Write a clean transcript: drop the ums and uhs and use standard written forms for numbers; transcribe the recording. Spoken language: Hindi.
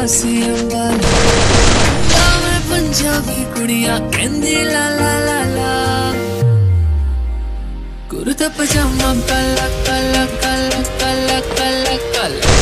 सी अंबाला मैं पंजाबी कुड़िया कहंदी ला ला ला ला कुर्ता पजामा काला काला काला काला काला काला